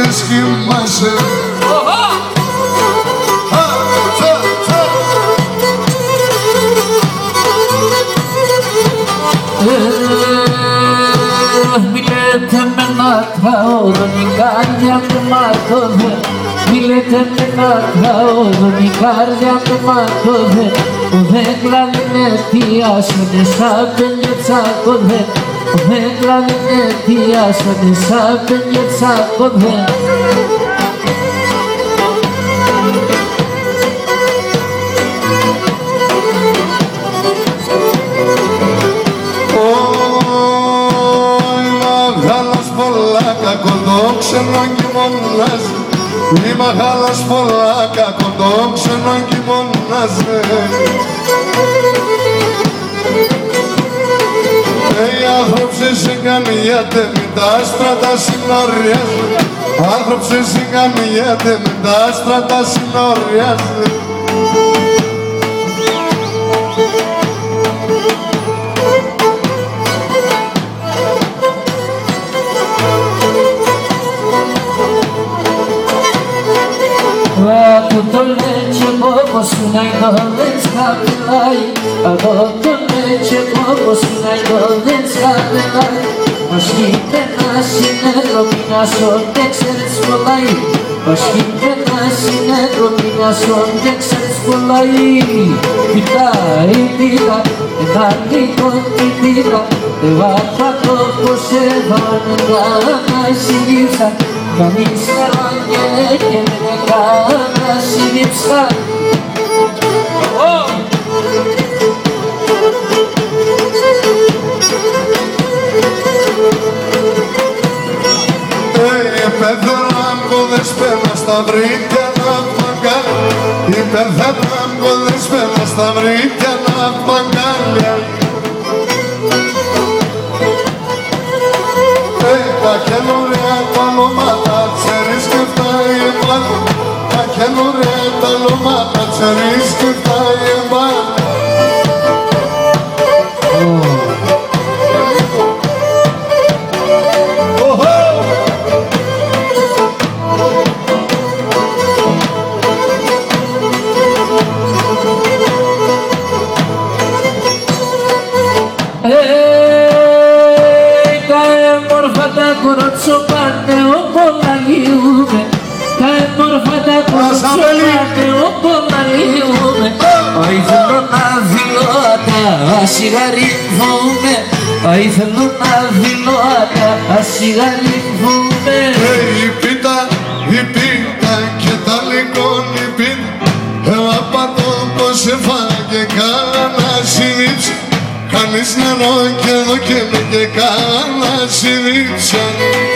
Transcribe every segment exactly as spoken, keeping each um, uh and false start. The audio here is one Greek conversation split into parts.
λες κοιμάσαι. Μη λέτε με να τραγωδώ, η καρδιά μου μάτωδε. Μη λέτε με να τραγωδώ, η καρδιά μου μάτωδε. Ο δέκλα είναι αιτιάσανε σαν πέντε τσάκωδε. Ο δέκλα είναι αιτιάσανε σαν πέντε τσάκωδε. Κακό ξένο κοιμώναζε, η μαγάλας πολλά κακό ξένο κοιμώναζε. Οι άνθρωποι συγκαμιέται με τα άστρα τα συνοριάζε. Άνθρωποι συγκαμιέται με τα άστρα τα συνοριάζε. Από το λέτσι όπως να είναι δεν σκαπελάει. Από το λέτσι όπως να είναι δεν σκαπελάει. Μας κοίται να συνέδρο μηνασόν δεν ξέρεις πολλάει. Μας κοίται να συνέδρο μηνασόν δεν ξέρεις πολλάει. Κοιτάει πίτα, ένα λίγο τη πίτα. Εγώ θα το πως έβανε να συλλήψα. Κανείς ερώνγε και με κάνα σύλληψα. Υπερθέμαγκωδες πέρα στα βρύκια να παγκάλια. Υπερθέμαγκωδες πέρα στα βρύκια να παγκάλια. Τα καινούρια τα λομάτα ξέρεις και φτάει εμπάνω. Τα καινούρια τα λομάτα ξέρεις και φτάει εμπάνω. Κορότσο πάτε όπου λαγιούμε. Τα έμορφα τα κορότσο πάτε όπου λαγιούμε. Αϊ θέλω να δηλώ τα ασυγαρρυθούμε. Αϊ θέλω να δηλώ τα ασυγαρρυθούμε. Η πίτα, η πίτα και τα λιγόνι πίτα. Εγώ πατώ πως έφαγε κάνα συνήψη. Κάνεις νερό και εδώ και με και κάνα συνήψα.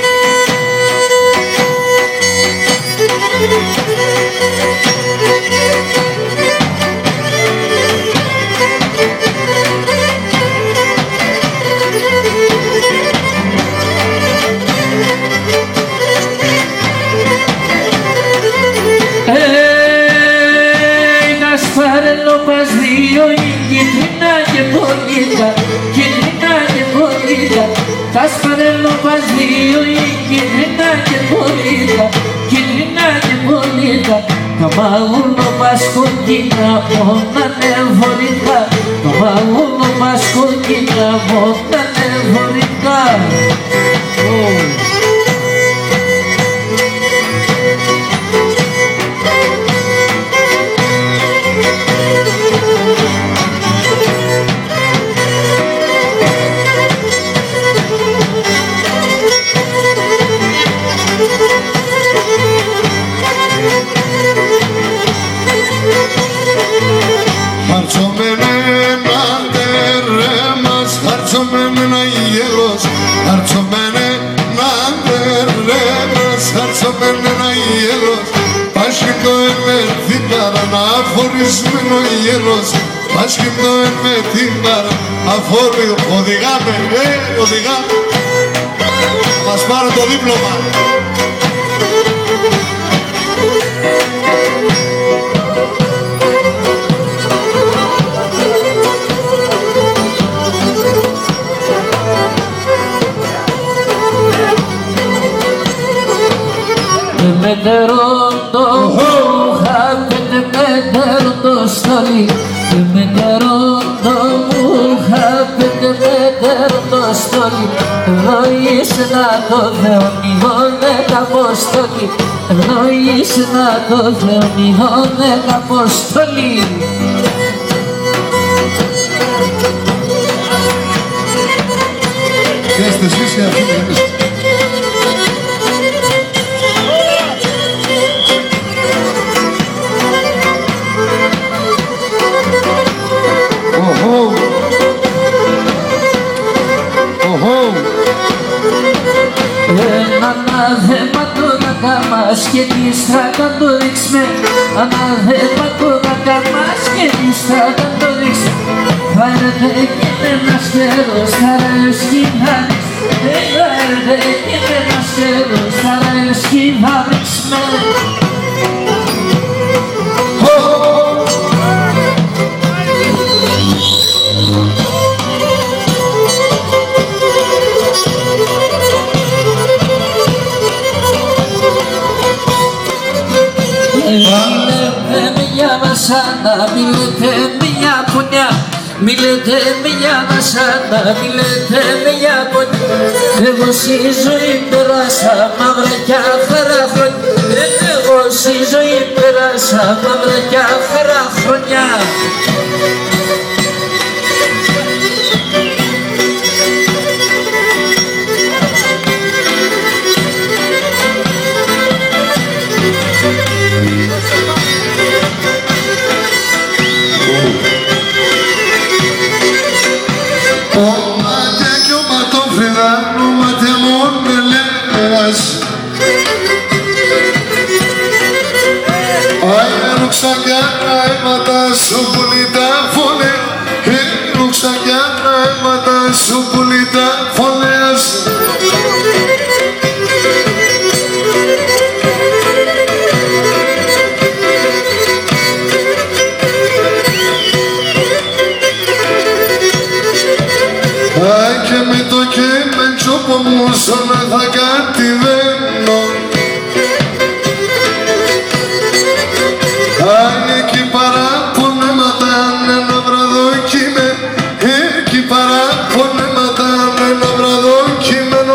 Κασπαρέλο πας δύο η κίτρινα και πολίτα. Κίτρινα και πολίτα. Κασπαρέλο πας δύο η κίτρινα και πολίτα. Κίτρινα και πολίτα. Καμαγούλο πας κοκκίνα μόνα νευολικά. Καμαγούλο πας κοκκίνα μόνα νευολικά. Αφορισμένο γέλος, άσχημο με την παρά. Αφόριο, οδηγάμε, ε, οδηγάμε. Μας πάρω το δίπλωμα. μετερόντο μουχα, πέντε μετερόντο στολί. Μετερόντο μουχα, πέντε μετερόντο στολί. Εδώ είσαι να το θεωνιώνε καποστολί. Εδώ είσαι να το θεωνιώνε καποστολί. Είστε εσείς και αυτοί εμείς. Ένα ανάθεμα το να κάμας και τη στράτα το ρίξμε. Ανάθεμα το να κάμας και τη στράτα το ρίξμε. Φάρετε και με ένας καιρός θα ραίος κυβάρεις. Φάρετε και με ένας καιρός θα ραίος κυβάρεις με. Μιλέτε μια βασάνα, μιλέτε μια πονιά. Μιλέτε μια βασάνα, μιλέτε μια πονιά. Εγώ στη ζωή πέρασα μαύρα κι άχαρα χρόνια. Εγώ στη ζωή πέρασα μαύρα κι άχαρα χρόνια. Ρούξα κι άλλα αίματα σου πουλί τα φωνέα. Ρούξα κι άλλα αίματα σου πουλί τα φωνέας. Αι και με το κείμεντσόπο μου σώνα θα κατηβαίνω. Αι εκεί παραπονέματα ένα βραδό κείμενο. Εκεί παραπονέματα ένα βραδό κείμενο.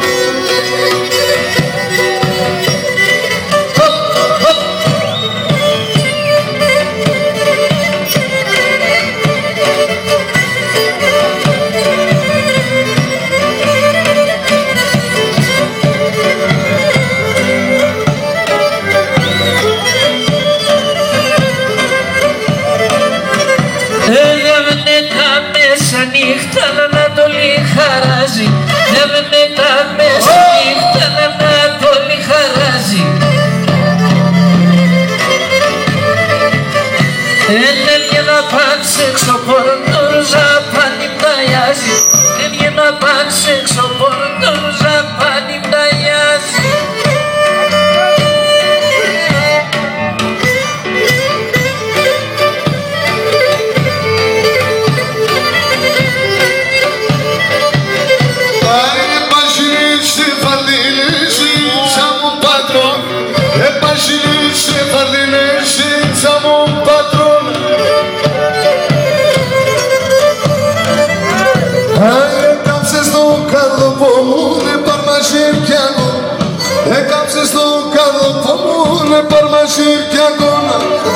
Νύχτα να Ανατολή χαράζει. Έβαινε τα μέσα νύχτα να Ανατολή χαράζει. Έβγαινα πάντς έξω πόρτο ζαπάνι μταγιάζει. Έβγαινα πάντς έξω πόρτο ζαπάνι μταγιάζει. Επασχυνήσε φαρδινέσε τσαμόν πατρόν. Έκαψες το καρδοπό μου ναι παρμασίρκιακό. Έκαψες το καρδοπό μου ναι παρμασίρκιακό.